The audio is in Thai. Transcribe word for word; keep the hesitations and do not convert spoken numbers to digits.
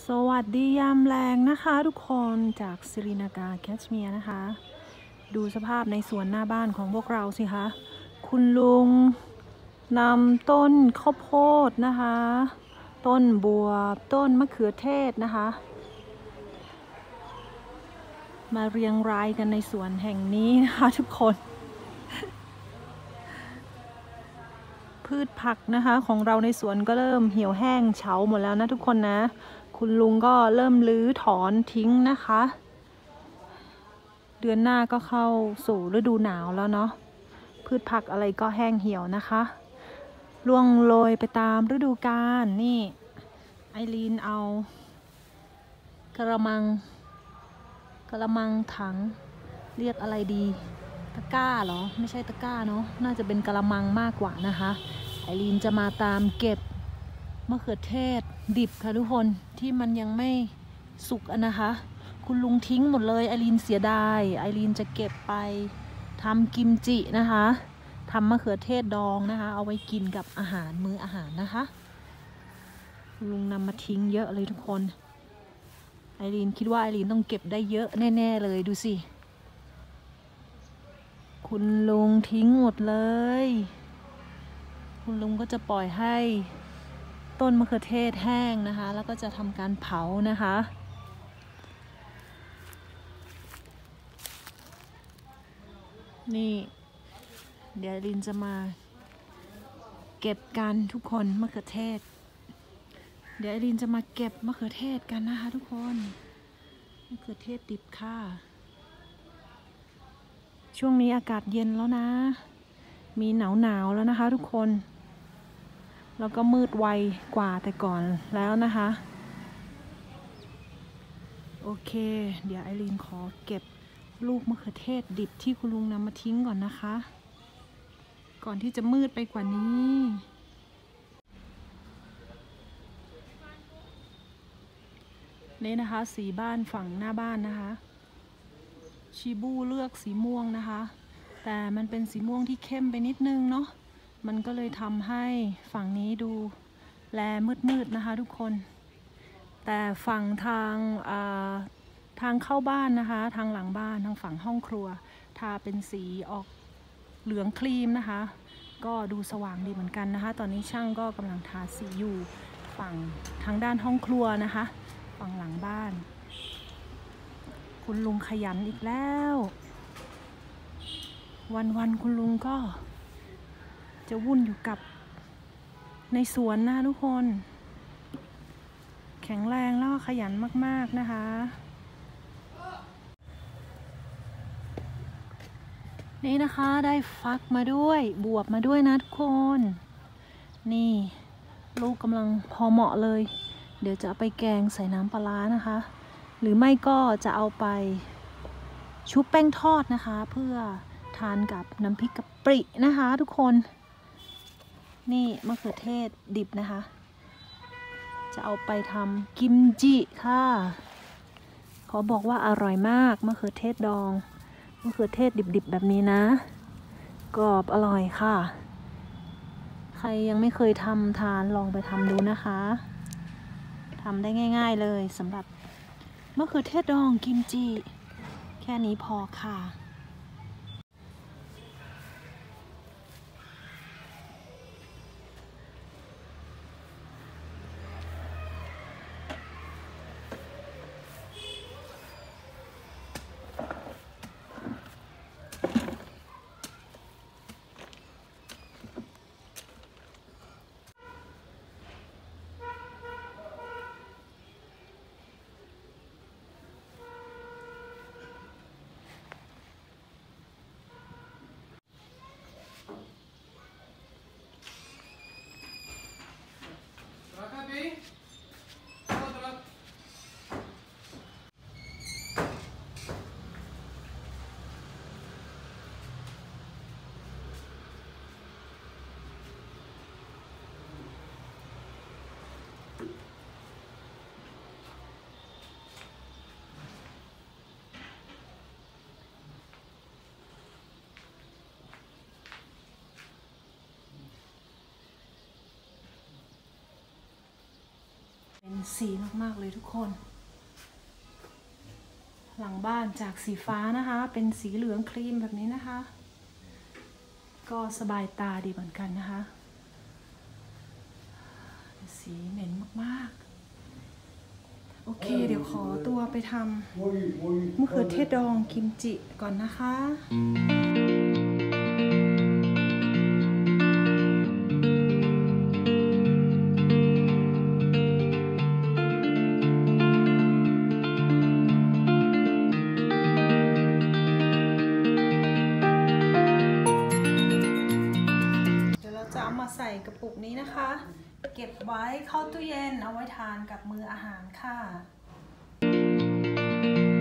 สวัสดียามแรงนะคะทุกคนจากสิรินากาแคชเมียร์นะคะดูสภาพในสวนหน้าบ้านของพวกเราสิคะคุณลุงนำต้นข้าวโพดนะคะต้นบัวต้นมะเขือเทศนะคะมาเรียงรายกันในสวนแห่งนี้นะคะทุกคนพืชผักนะคะของเราในสวนก็เริ่มเหี่ยวแห้งเฉาหมดแล้วนะทุกคนนะคุณลุงก็เริ่มรื้อถอนทิ้งนะคะเดือนหน้าก็เข้าสู่ฤดูหนาวแล้วเนาะพืชผักอะไรก็แห้งเหี่ยวนะคะร่วงโรยไปตามฤดูกาลนี่ไอรีนเอากระมังกระมังถังเรียกอะไรดีตะกร้าเหรอไม่ใช่ตะกร้าเนาะน่าจะเป็นกระมังมากกว่านะคะไอรีนจะมาตามเก็บมะเขือเทศดิบค่ะทุกคนที่มันยังไม่สุกนะคะคุณลุงทิ้งหมดเลยไอรีนเสียดายไอรีนจะเก็บไปทำกิมจินะคะทำมะเขือเทศดองนะคะเอาไว้กินกับอาหารมื้ออาหารนะคะคุณลุงนำมาทิ้งเยอะเลยทุกคนไอรีนคิดว่าไอรีนต้องเก็บได้เยอะแน่ๆเลยดูสิคุณลุงทิ้งหมดเลยคุณลุงก็จะปล่อยให้ต้นมะเขือเทศแห้งนะคะแล้วก็จะทำการเผานะคะนี่เดี๋ยวลินจะมาเก็บกันทุกคนมะเขือเทศเดี๋ยวลินจะมาเก็บมะเขือเทศกันนะคะทุกคนมะเขือเทศดิบค่ะช่วงนี้อากาศเย็นแล้วนะมีหนาวหนาวแล้วนะคะทุกคนแล้วก็มืดไวกว่าแต่ก่อนแล้วนะคะโอเคเดี๋ยวไอรีนขอเก็บลูกมะเขือเทศดิบที่คุณลุงนำมาทิ้งก่อนนะคะก่อนที่จะมืดไปกว่านี้นี่นะคะสีบ้านฝั่งหน้าบ้านนะคะชิบูเลือกสีม่วงนะคะแต่มันเป็นสีม่วงที่เข้มไปนิดนึงเนาะมันก็เลยทำให้ฝั่งนี้ดูแลมืดๆนะคะทุกคนแต่ฝั่งทางทางเข้าบ้านนะคะทางหลังบ้านทางฝั่งห้องครัวทาเป็นสีออกเหลืองครีมนะคะก็ดูสว่างดีเหมือนกันนะคะตอนนี้ช่างก็กำลังทาสีอยู่ฝั่งทางด้านห้องครัวนะคะฝั่งหลังบ้านคุณลุงขยันอีกแล้ววันๆคุณลุงก็จะวุ่นอยู่กับในสวนนะทุกคนแข็งแรงแล้วก็ขยันมากๆนะคะนี่นะคะได้ฟักมาด้วยบวบมาด้วยนะทุกคนนี่ลูกกำลังพอเหมาะเลยเดี๋ยวจะเอาไปแกงใส่น้ำปลาร้านะคะหรือไม่ก็จะเอาไปชุบแป้งทอดนะคะเพื่อทานกับน้ำพริกกะปินะคะทุกคนนี่มะเขือเทศดิบนะคะจะเอาไปทำกิมจิค่ะขอบอกว่าอร่อยมากมะเขือเทศดองมะเขือเทศดิบๆแบบนี้นะกรอบอร่อยค่ะใครยังไม่เคยทำทานลองไปทำดูนะคะทำได้ง่ายๆเลยสำหรับมะเขือเทศดองกิมจิแค่นี้พอค่ะเป็นสีมากๆเลยทุกคน หลังบ้านจากสีฟ้านะคะเป็นสีเหลืองครีมแบบนี้นะคะ ก็สบายตาดีเหมือนกันนะคะสีเหม็นมากๆโอเคเดี๋ยวขอตัวไปทำมะเขือเทศดองกิมจิก่อนนะคะมาใส่กระปุกนี้นะคะเก็บไว้เข้าตู้เย็นเอาไว้ทานกับมื้ออาหารค่ะ